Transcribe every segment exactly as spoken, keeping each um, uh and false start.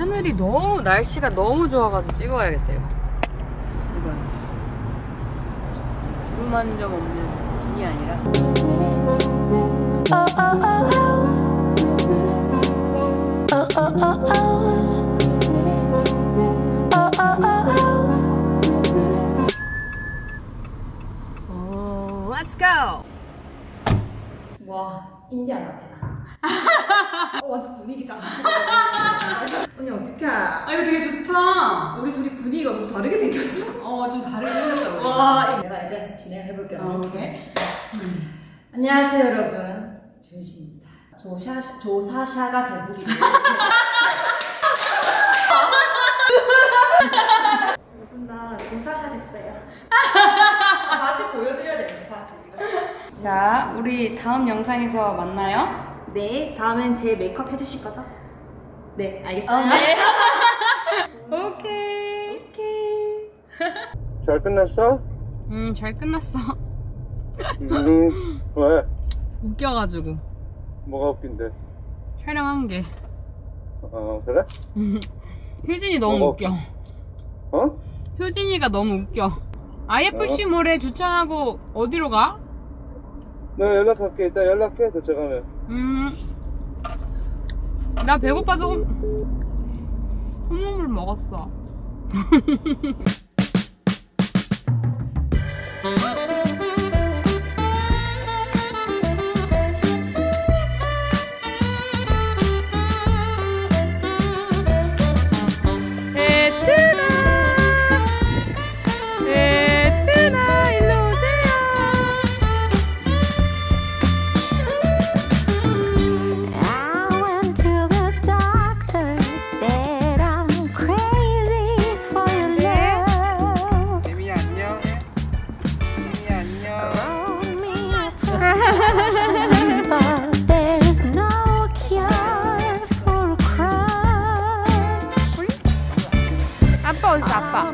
하늘이 너무 날씨가 너무 좋아가지고 찍어야겠어요. 이거요. 구름 한 점 없는 눈이 아니라. 오, let's go. 와, 인디안 같아 나. 어, 완전 분위기다. 언니 어떡해? 아 이거 되게 좋다. 우리 둘이 분위기가 너무 다르게 생겼어. 어, 좀 다르게 생겼다. 와, 내가 이제 진행해볼게요. 어, 오케이. 음. 안녕하세요 여러분, 조유신입니다. 조샤, 조사샤가 되보기 위해 여러분 나 조사샤 됐어요. 바지 보여드려야 되는 바지 이거. 자, 우리 다음 영상에서 만나요. 네, 다음엔 제 메이크업 해주실 거죠? 네, 알겠어요. 어, 네. 오케이. 오케이. 잘 끝났어? 음, 잘 끝났어. 음, 왜? 웃겨가지고. 뭐가 웃긴데? 촬영한 게. 어, 그래? 효진이 너무 뭐가 웃겨. 어? 효진이가 너무 웃겨. 아이에프씨 몰에 주차하고 어디로 가? 내가 연락할게. 이따 연락해, 도착하면. 음. 나 배고파서 홈... 홈런을 먹었어. 아빠 어디 있어, 아빠?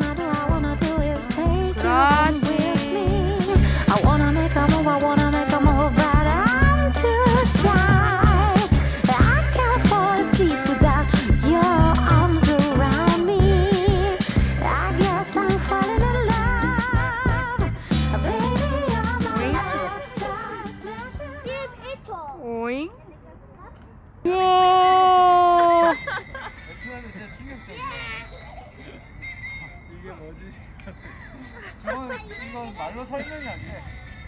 오잉? 우와! 이게 뭐지? 저건 이건 말로 설명이 안 돼.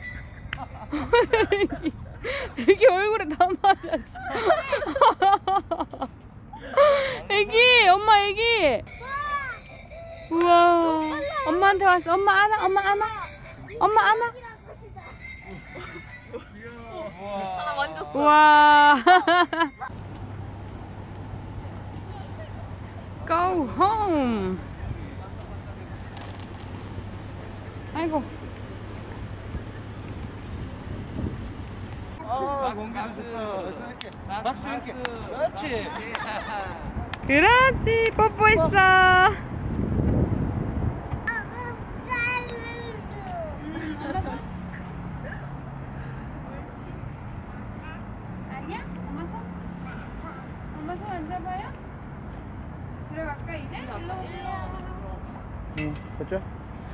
애기, 애기 얼굴에 다 맞았어. 애기, 엄마 애기. 우와. 엄마한테 왔어. 엄마 안아, 엄마 안아. 엄마 안아. 하나 만졌어. 우와. Go home. 아이고. 아, 공기도 좋다. 박수 이렇게. 그렇지. 그렇지. 뽀뽀했어. 아니야? 엄마 손? 엄마 손 안 잡아요? 들어갈까 이제? 일로 일로. 응, 됐죠?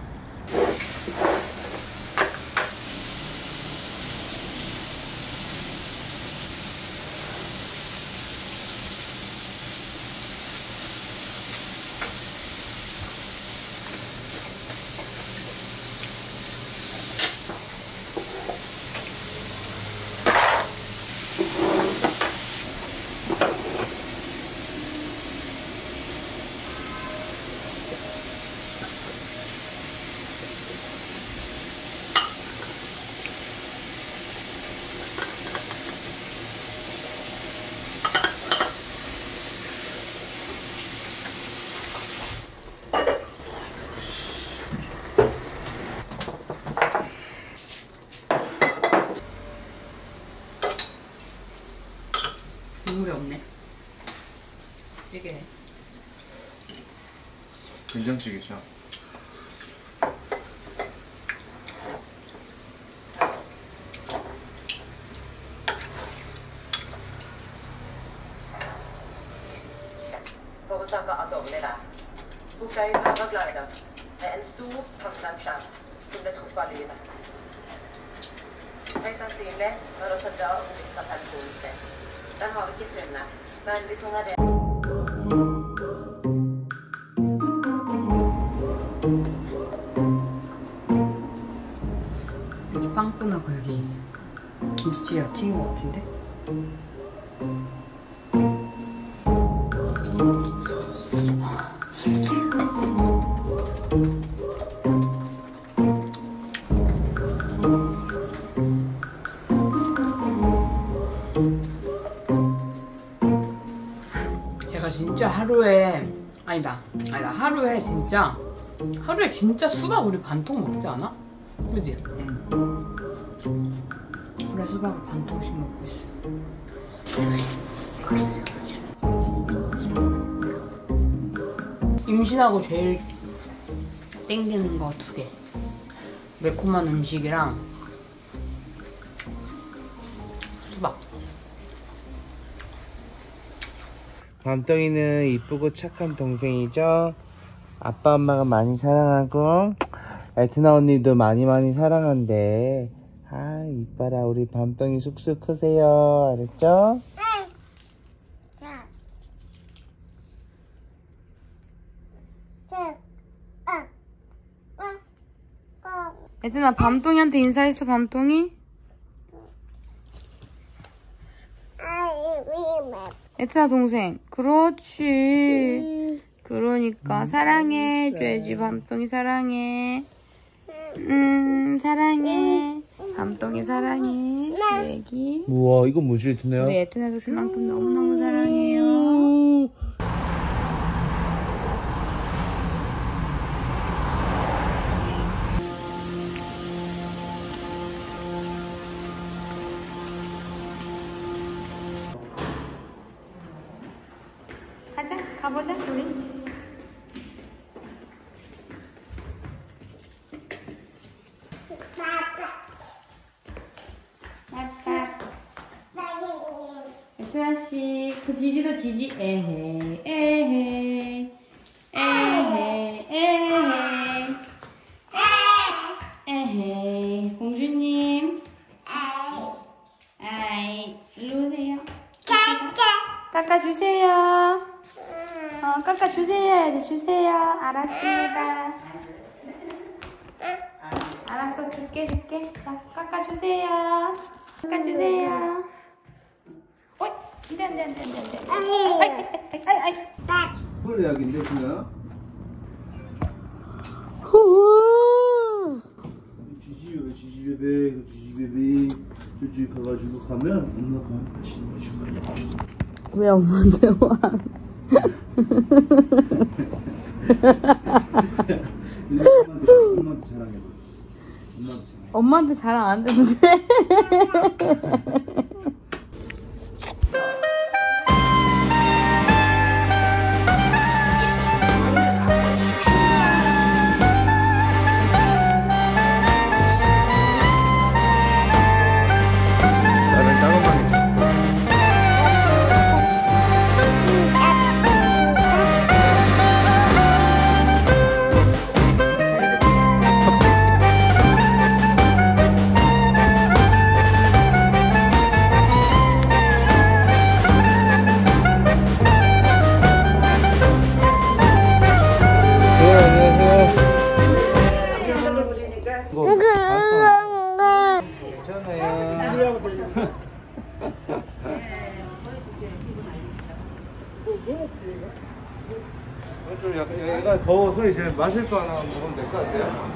국물이 없네. 찌개. 된장찌개죠. for å snakke av dårlig der. Hun fløy paraglider med en stor tandemskjerm som ble truffet av lynet. Høyst sannsynlig var det også da hun mistet telefonen sin. Den har vi ikke funnet, men hvis noen av dere... 여기 빵끈하고 여기 김치찌개가 튀긴 것 같은데? 제가 진짜 하루에 아니다 아니다 하루에 진짜 하루에 진짜 수박 우리 반통 먹지 않아? 그지? 응. 그래 수박을 반 통씩 먹고 있어. 임신하고 제일 땡기는 거 두 개. 매콤한 음식이랑 수박. 밤덩이는 이쁘고 착한 동생이죠. 아빠 엄마가 많이 사랑하고 에트나 언니도 많이 많이 사랑한대. 아 이뻐라 우리 밤덩이 쑥쑥 크세요. 알았죠? 에트나 밤동이한테 인사했어. 밤동이? 에트나 동생. 그렇지. 그러니까 사랑해줘야지. 밤동이 사랑해. 음 사랑해. 밤동이 사랑해. 애기. 우와 이거 뭐지 에트나야? 우리 에트나도 그만큼 너무너무 사랑해요. 가자, 가보자 우리. 에트나씨, 그 지지도 지지. 에헤이, 에헤이, 에헤이, 에헤이, 에헤이. 공주님. 아이, 일로 오세요. 깎아주세요. 어, 깎아주세요. 이제 주세요. 알았습니다. 알았어, 줄게, 줄게. 자, 깎아주세요. 깎아주세요. 어이, 안 돼, 안 돼, 안 돼, 안 돼, 안 돼. 아이, 아이, 아이, 아이. 뭘 약인데 그냥? 지지베베 지지베베 지지베베 저기 가가지고 가면 엄마가 맛있는 거 줄 거야. 왜 엄마한테 와? 엄마한테 자랑해봐. 엄마한테 자랑 안 되는데. 좀 약간 얘가 더워서 이제 마실 거 하나 먹으면 될 것 같아요.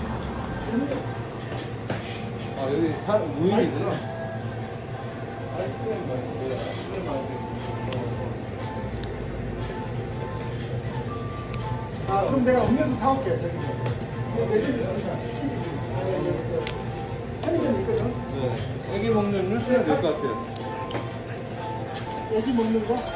아 여기 사, 무인이구나. 아이스크림 맛있어요. 아이스크림 맛있어요. 아 그럼 내가 음료수 사올게. 저기서 매점이 있습니다. 아니 아니 편의점 있거든. 네. 애기 먹는 음료수는 될 것 같아요. 애기 먹는 거?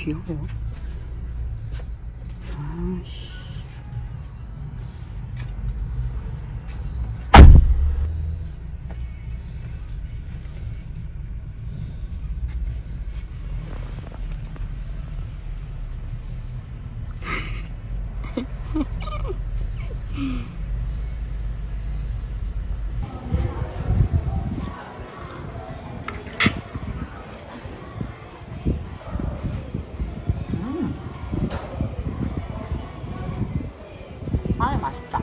귀여워. 아씨. 아, 맛있다.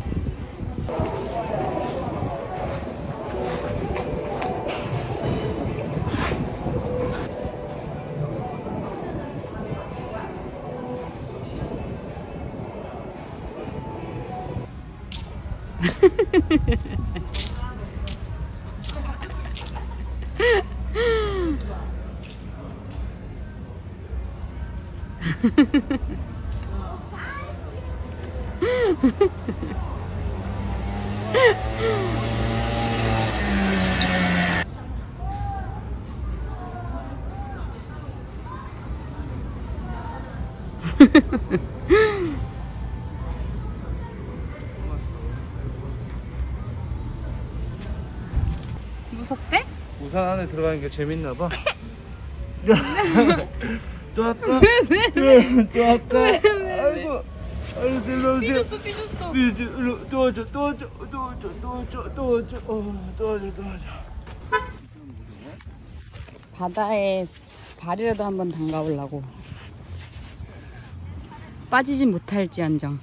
무섭대? 우산 안에 들어가는 게 재밌나 봐. 또 할까? 왜, 왜? 또 할까? 왜, 왜, 아이고, 아이고, 들어오세요. 삐졌어, 삐졌어. 삐졌어. 도와줘, 도와줘, 도와줘, 도와줘, 도와줘, 어, 도와줘, 도와줘. 바다에 발이라도 한번 담가보려고. 빠지진 못할지언정.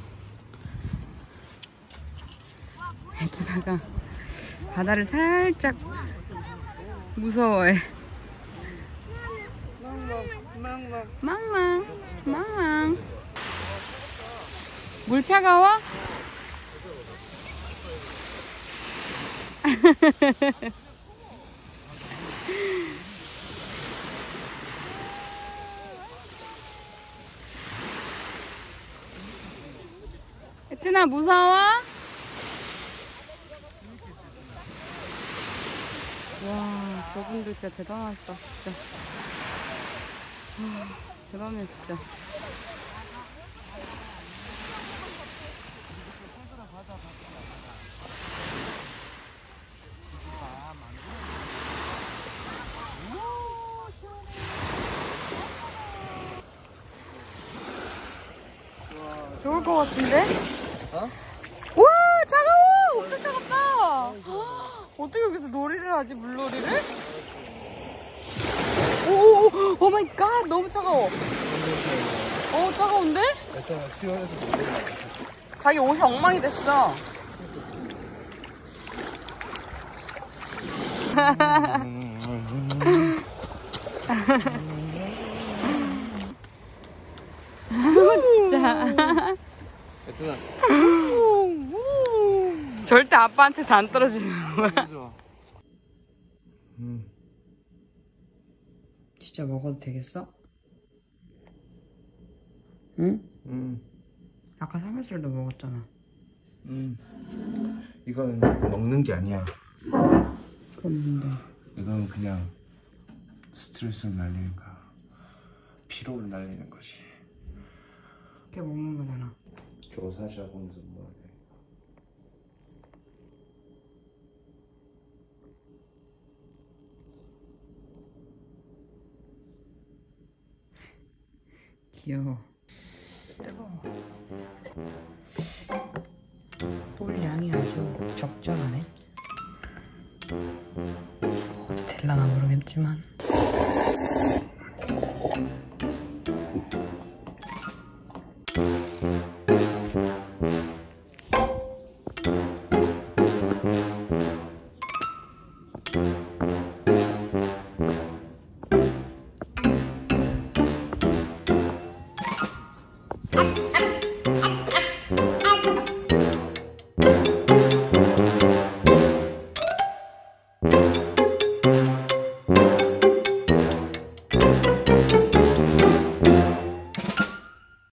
에드나가 바다를 살짝 무서워해. 망망 망망. 물 차가워? 에트나 무서워? 와, 저분들 진짜 대단하다, 진짜. 와, 대단해, 진짜. 좋을 것 같은데? 어? 와, 차가워! 엄청 차갑다! 어떻게 여기서 놀이를 하지, 물놀이를? 오, 오 마이 갓, 너무 차가워. 어, 차가운데? 자기 옷이 엉망이 됐어. 진짜. 절대 아빠한테서 안 떨어지는 거야. 음. 진짜 먹어도 되겠어? 응? 음. 아까 삼겹살도 먹었잖아. 음. 이건 먹는 게 아니야. 그럼 뭔데? 이건 그냥 스트레스를 날리는 거야. 피로를 날리는 거지. 그게 먹는 거잖아. 조사샤공주 뭐래. 귀여워. 뜨거워. 볼 양이 아주 적절하네. 먹어도 될라나 모르겠지만. 아,